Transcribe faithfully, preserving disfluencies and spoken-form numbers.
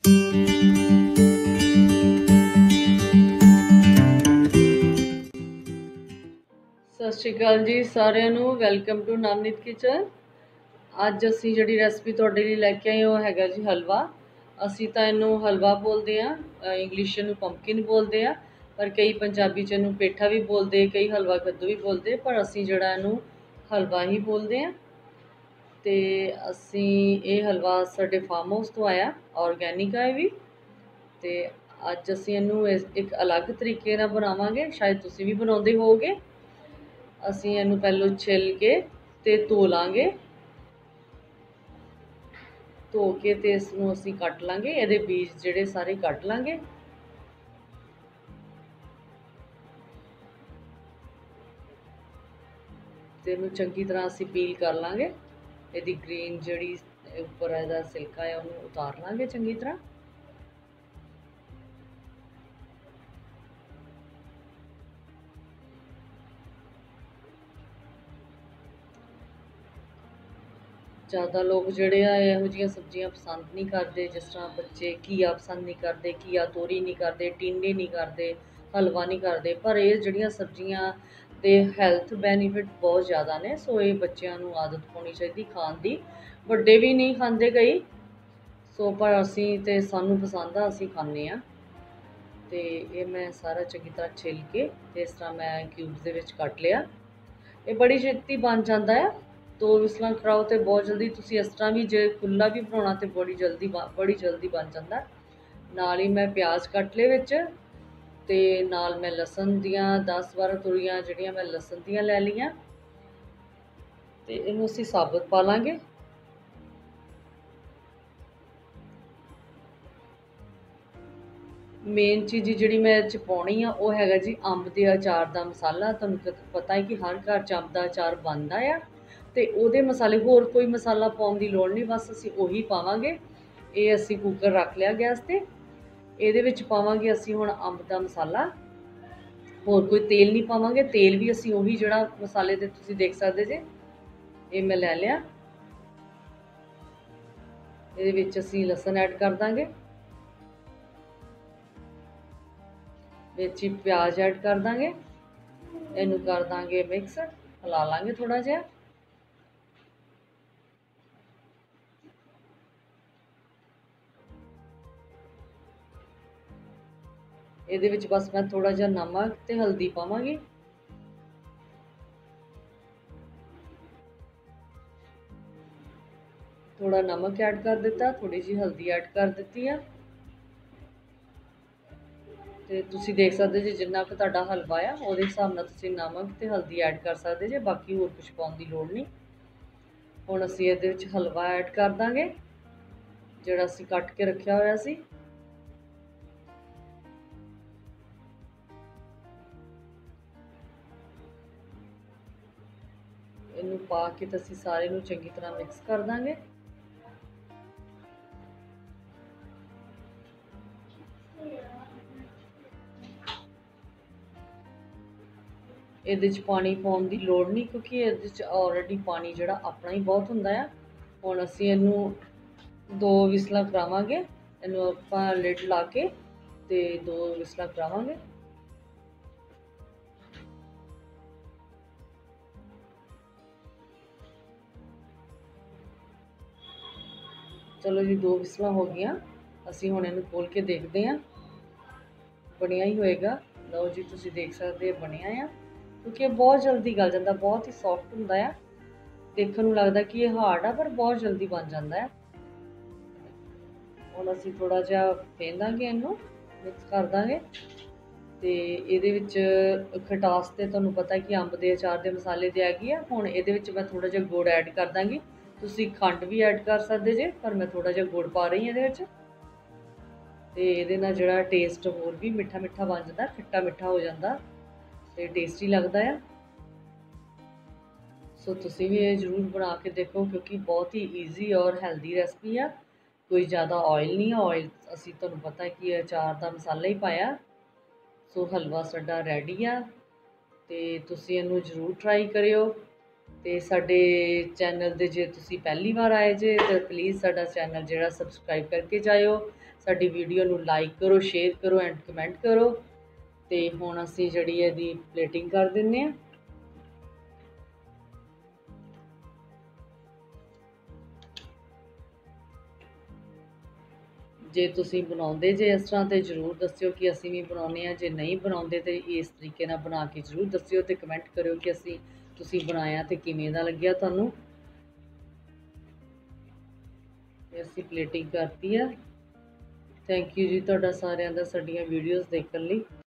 सत श्री अकाल जी सारिਆਂ ਨੂੰ ਵੈਲਕਮ ਟੂ ਨਵਨੀਤ ਕਿਚਨ। ਅੱਜ ਅਸੀਂ ਜਿਹੜੀ ਰੈਸਪੀ ਤੁਹਾਡੇ ਲਈ ਲੈ ਕੇ ਆਏ ਉਹ ਹੈਗਾ ਜੀ ਹਲਵਾ। ਅਸੀਂ ਤਾਂ ਇਹਨੂੰ ਹਲਵਾ ਬੋਲਦੇ ਆ, ਇੰਗਲਿਸ਼ ਨੂੰ ਪੰਪਕਿਨ ਬੋਲਦੇ ਆ, ਪਰ ਕਈ ਪੰਜਾਬੀ ਚ ਇਹਨੂੰ ਪੇਠਾ ਵੀ ਬੋਲਦੇ, ਕਈ ਹਲਵਾ ਕੱਦੂ ਵੀ ਬੋਲਦੇ, ਪਰ ਅਸੀਂ ਜਿਹੜਾ ਇਹਨੂੰ ਹਲਵਾ ਹੀ ਬੋਲਦੇ ਆ। ਤੇ ਅਸੀਂ ਇਹ ਹਲਵਾ ਸਾਡੇ ਫਾਰਮ ਹਾਊਸ ਤੋਂ ਆਇਆ, ਆਰਗੈਨਿਕ ਹੈ ਇਹ ਵੀ। ਤੇ ਅੱਜ ਅਸੀਂ ਇਹਨੂੰ ਇੱਕ ਅਲੱਗ ਤਰੀਕੇ ਨਾਲ ਬਣਾਵਾਂਗੇ, ਸ਼ਾਇਦ ਤੁਸੀਂ ਵੀ ਬਣਾਉਂਦੇ ਹੋਵੋਗੇ। ਅਸੀਂ ਇਹਨੂੰ ਪਹਿਲੋਂ ਛਿੱਲ ਕੇ ਤੇ ਧੋ ਲਾਂਗੇ, ਧੋ ਕੇ ਤੇ ਇਸ ਨੂੰ ਅਸੀਂ ਕੱਟ ਲਾਂਗੇ, ਇਹਦੇ ਬੀਜ ਜਿਹੜੇ ਸਾਰੇ ਕੱਟ ਲਾਂਗੇ। ਤੇ ਇਹਨੂੰ ਚੰਗੀ ਤਰ੍ਹਾਂ ਅਸੀਂ ਪੀਲ ਕਰ ਲਾਂਗੇ, ਇਹਦੀ ਗ੍ਰੀਨ ਜਿਹੜੀ ਉੱਪਰ ਇਹਦਾ ਸਿਲਕਾ ਹੈ ਉਹਨੂੰ ਉਤਾਰ ਲਾਂਗੇ ਚੰਗੀ ਤਰ੍ਹਾਂ। ज़्यादा लोग ਜਿਹੜੇ ਆ ਇਹੋ ਜਿਹੀਆਂ ਸਬਜ਼ੀਆਂ ਪਸੰਦ ਨਹੀਂ ਕਰਦੇ, ਜਿਸ ਤਰ੍ਹਾਂ ਬੱਚੇ ਘੀਆ ਪਸੰਦ ਨਹੀਂ ਕਰਦੇ, ਘੀਆ ਤੋਰੀ ਨਹੀਂ ਕਰਦੇ, ਟਿੰਡੇ ਨਹੀਂ ਕਰਦੇ, ਹਲਵਾ ਨਹੀਂ ਕਰਦੇ, ਪਰ ਇਹ ਜਿਹੜੀਆਂ ਸਬਜ਼ੀਆਂ ਦੇ ਹੈਲਥ ਬੈਨੀਫਿਟ ਬਹੁਤ ਜ਼ਿਆਦਾ ਨੇ। ਸੋ ਇਹ ਬੱਚਿਆਂ ਨੂੰ ਆਦਤ ਪਾਉਣੀ ਚਾਹੀਦੀ ਖਾਣ ਦੀ, ਵੱਡੇ ਵੀ ਨਹੀਂ ਖਾਂਦੇ ਕਈ, ਸੋ ਪਰ ਅਸੀਂ ਤੇ ਸਾਨੂੰ ਪਸੰਦ ਆ, ਅਸੀਂ ਖਾਂਦੇ ਹਾਂ। ਤੇ ਇਹ ਮੈਂ ਸਾਰਾ ਚੰਗੀ ਤਰ੍ਹਾਂ ਛਿੱਲ ਕੇ ਤੇ ਇਸ ਤਰ੍ਹਾਂ ਮੈਂ ਕਿਊਬਸ ਦੇ ਵਿੱਚ ਕੱਟ ਲਿਆ। ਇਹ ਬੜੀ ਛੇਤੀ ਬਣ ਜਾਂਦਾ ਆ, ਦੋ ਵਿਸਲਾਂ ਕਰਾਓ ਤੇ ਬਹੁਤ ਜਲਦੀ। ਤੁਸੀਂ ਇਸ ਤਰ੍ਹਾਂ ਵੀ ਜੇ ਖੁੱਲਾ ਵੀ ਬਣਾਉਣਾ ਤੇ ਬੜੀ ਜਲਦੀ ਬੜੀ ਜਲਦੀ ਬਣ ਜਾਂਦਾ। ਨਾਲ ਹੀ ਮੈਂ ਪਿਆਜ਼ ਕੱਟ ਲਏ ਵਿੱਚ, ਤੇ ਨਾਲ ਮੈਂ ਲਸਣ ਦੀਆਂ ਦਸ ਬਾਰਾਂ ਤੁਰੀਆਂ ਜਿਹੜੀਆਂ ਮੈਂ ਲਸਣ ਦੀਆਂ ਲੈ ਲਈਆਂ, ਤੇ ਇਹਨੂੰ ਅਸੀਂ ਸਾਬਤ ਪਾ ਲਾਂਗੇ। ਮੇਨ ਚੀਜ਼ ਜਿਹੜੀ ਮੈਂ ਇਹ 'ਚ ਪਾਉਣੀ ਆ ਉਹ ਹੈਗਾ ਜੀ ਅੰਬ ਦੇ ਅਚਾਰ ਦਾ ਮਸਾਲਾ। ਤੁਹਾਨੂੰ ਪਤਾ ਹੈ ਕਿ ਹਰ ਘਰ 'ਚ ਅੰਬ ਦਾ ਅਚਾਰ ਬਣਦਾ ਆ, ਤੇ ਉਹਦੇ ਮਸਾਲੇ, ਹੋਰ ਕੋਈ ਮਸਾਲਾ ਪਾਉਣ ਦੀ ਲੋੜ ਨਹੀਂ, ਬਸ ਅਸੀਂ ਉਹੀ ਪਾਵਾਂਗੇ। ਇਹ ਅਸੀਂ ਕੁੱਕਰ ਰੱਖ ਲਿਆ ਗੈਸ ਤੇ, ਇਹਦੇ ਵਿੱਚ ਪਾਵਾਂਗੇ ਅਸੀਂ ਹੁਣ ਅੰਬ ਦਾ ਮਸਾਲਾ, ਹੋਰ ਕੋਈ ਤੇਲ ਨਹੀਂ ਪਾਵਾਂਗੇ। ਤੇਲ ਵੀ ਅਸੀਂ ਉਹੀ ਜਿਹੜਾ ਮਸਾਲੇ ਤੇ ਤੁਸੀਂ ਦੇਖ ਸਕਦੇ ਜੇ, ਇਹ ਮੈਂ ਲੈ ਲਿਆ। ਇਹਦੇ ਵਿੱਚ ਅਸੀਂ ਲਸਣ ਐਡ ਕਰ ਦਾਂਗੇ, ਵਿੱਚ ਹੀ ਪਿਆਜ਼ ਐਡ ਕਰ ਦਾਂਗੇ, ਇਹਨੂੰ ਕਰ ਦਾਂਗੇ ਮਿਕਸ, ਹਿਲਾ ਲਾਂਗੇ ਥੋੜਾ ਜਿਹਾ। ਇਹਦੇ ਵਿੱਚ ਬਸ ਮੈਂ ਥੋੜਾ ਜਿਹਾ ਨਮਕ ਤੇ ਹਲਦੀ ਪਾਵਾਂਗੀ। ਥੋੜਾ ਨਮਕ ਐਡ ਕਰ ਦਿੱਤਾ, ਥੋੜੀ ਜਿਹੀ ਹਲਦੀ ਐਡ ਕਰ ਦਿੱਤੀ ਆ। ਤੇ ਤੁਸੀਂ ਦੇਖ ਸਕਦੇ ਜੇ ਜਿੰਨਾ ਕੁ ਤੁਹਾਡਾ ਹਲਵਾ ਆ ਉਹਦੇ ਹਿਸਾਬ ਨਾਲ ਤੁਸੀਂ ਨਮਕ ਤੇ ਹਲਦੀ ਐਡ ਕਰ ਸਕਦੇ ਜੇ, ਬਾਕੀ ਹੋਰ ਕੁਝ ਪਾਉਣ ਦੀ ਲੋੜ ਨਹੀਂ। ਹੁਣ ਅਸੀਂ ਇਹਦੇ ਵਿੱਚ ਹਲਵਾ ਐਡ ਕਰ ਦਾਂਗੇ ਜਿਹੜਾ ਅਸੀਂ ਕੱਟ ਕੇ ਰੱਖਿਆ ਹੋਇਆ ਸੀ। ਇਹਨੂੰ ਪਾ ਕੇ ਤੇ ਅਸੀਂ ਸਾਰੇ ਨੂੰ ਚੰਗੀ ਤਰ੍ਹਾਂ ਮਿਕਸ ਕਰ ਦਾਂਗੇ। ਇਹਦੇ 'ਚ ਪਾਣੀ ਪਾਉਣ ਦੀ ਲੋੜ ਨਹੀਂ, ਕਿਉਂਕਿ ਇਹਦੇ 'ਚ ਆਲਰੇਡੀ ਪਾਣੀ ਜਿਹੜਾ ਆਪਣਾ ਹੀ ਬਹੁਤ ਹੁੰਦਾ ਆ। ਹੁਣ ਅਸੀਂ ਇਹਨੂੰ ਦੋ ਵਿਸਲਾਂ ਕਰਾਵਾਂਗੇ, ਇਹਨੂੰ ਆਪਾਂ ਲਿਡ ਲਾ ਕੇ ਤੇ ਦੋ ਵਿਸਲਾਂ ਕਰਾਵਾਂਗੇ। ਚਲੋ ਜੀ, ਦੋ ਵਿਸਲਾਂ ਹੋ ਗਈਆਂ, ਅਸੀਂ ਹੁਣ ਇਹਨੂੰ ਖੋਲ ਕੇ ਦੇਖਦੇ ਹਾਂ। ਬਣਿਆ ਹੀ ਹੋਏਗਾ, ਲਓ ਜੀ ਤੁਸੀਂ ਦੇਖ ਸਕਦੇ ਬਣਿਆ ਆ, ਕਿਉਂਕਿ ਇਹ ਬਹੁਤ ਜਲਦੀ ਗਲ ਜਾਂਦਾ, ਬਹੁਤ ਹੀ ਸੌਫਟ ਹੁੰਦਾ ਆ। ਦੇਖਣ ਨੂੰ ਲੱਗਦਾ ਕਿ ਇਹ ਹਾਰਡ ਆ, ਪਰ ਬਹੁਤ ਜਲਦੀ ਬਣ ਜਾਂਦਾ ਹੈ। ਹੁਣ ਅਸੀਂ ਥੋੜਾ ਜਿਹਾ ਫੇਂਦਾਂਗੇ, ਇਹਨੂੰ ਮਿਕਸ ਕਰ ਦਾਂਗੇ। ਤੇ ਇਹਦੇ ਵਿੱਚ ਖਟਾਸ ਤੇ ਤੁਹਾਨੂੰ ਪਤਾ ਕਿ ਅੰਬ ਦੇ ਅਚਾਰ ਦੇ ਮਸਾਲੇ ਤੇ ਹੈਗੀ ਆ। ਹੁਣ ਇਹਦੇ ਵਿੱਚ ਮੈਂ ਥੋੜਾ ਜਿਹਾ ਗੁੜ ਐਡ ਕਰ ਦਾਂਗੀ, ਤੁਸੀਂ ਖੰਡ ਵੀ ਐਡ ਕਰ ਸਕਦੇ ਜੇ, ਪਰ ਮੈਂ ਥੋੜਾ ਜਿਹਾ ਗੁੜ ਪਾ ਰਹੀ ਹਾਂ ਇਹਦੇ ਵਿੱਚ। ਤੇ ਇਹਦੇ ਨਾਲ ਜਿਹੜਾ ਟੇਸਟ ਹੋਰ ਵੀ ਮਿੱਠਾ ਮਿੱਠਾ ਬਣ ਜਾਂਦਾ, ਖੱਟਾ ਮਿੱਠਾ ਹੋ ਜਾਂਦਾ ਤੇ ਟੇਸਟੀ ਲੱਗਦਾ ਆ। ਸੋ ਤੁਸੀਂ ਵੀ ਇਹ ਜ਼ਰੂਰ ਬਣਾ ਕੇ ਦੇਖੋ, ਕਿਉਂਕਿ ਬਹੁਤ ਹੀ ਈਜ਼ੀ ਔਰ ਹੈਲਦੀ ਰੈਸਪੀ ਆ। ਕੋਈ ਜ਼ਿਆਦਾ ਆਇਲ ਨਹੀਂ ਆ, ਆਇਲ ਅਸੀਂ ਤੁਹਾਨੂੰ ਪਤਾ ਕਿ ਅਚਾਰ ਦਾ ਮਸਾਲਾ ਹੀ ਪਾਇਆ। ਸੋ ਹਲਵਾ ਸਾਡਾ ਰੈਡੀ ਆ, ਤੇ ਤੁਸੀਂ ਇਹਨੂੰ ਜ਼ਰੂਰ ਟਰਾਈ ਕਰਿਓ। ਤੇ ਸਾਡੇ ਚੈਨਲ ਦੇ ਜੇ ਤੁਸੀਂ ਪਹਿਲੀ ਵਾਰ ਆਏ ਜੇ ਤਾਂ ਪਲੀਜ਼ ਸਾਡਾ ਚੈਨਲ ਜਿਹੜਾ ਸਬਸਕ੍ਰਾਈਬ ਕਰਕੇ ਜਾਇਓ। ਸਾਡੀ ਵੀਡੀਓ ਨੂੰ ਲਾਈਕ ਕਰੋ, ਸ਼ੇਅਰ ਕਰੋ ਐਂਡ ਕਮੈਂਟ ਕਰੋ। ਤੇ ਹੁਣ ਅਸੀਂ ਜਿਹੜੀ ਇਹਦੀ ਪਲੇਟਿੰਗ ਕਰ ਦਿੰਨੇ ਆ। ਜੇ ਤੁਸੀਂ ਬਣਾਉਂਦੇ ਜੇ ਇਸ ਤਰ੍ਹਾਂ ਤੇ ਜ਼ਰੂਰ ਦੱਸਿਓ ਕਿ ਅਸੀਂ ਵੀ ਬਣਾਉਂਦੇ ਆ। ਜੇ ਨਹੀਂ ਬਣਾਉਂਦੇ ਤੇ ਇਸ ਤਰੀਕੇ ਨਾਲ ਬਣਾ ਕੇ ਜ਼ਰੂਰ ਦੱਸਿਓ ਤੇ ਕਮੈਂਟ ਕਰਿਓ ਕਿ ਅਸੀਂ ਤੁਸੀਂ ਬਣਾਇਆ ਤੇ ਕਿਵੇਂ ਦਾ ਲੱਗਿਆ ਤੁਹਾਨੂੰ। ਅਸੀਂ ਪਲੇਟਿੰਗ ਕਰਤੀ ਆ। ਥੈਂਕ ਯੂ ਜੀ ਤੁਹਾਡਾ ਸਾਰਿਆਂ ਦਾ ਸਾਡੀਆਂ ਵੀਡੀਓਜ਼ ਦੇਖਣ ਲਈ।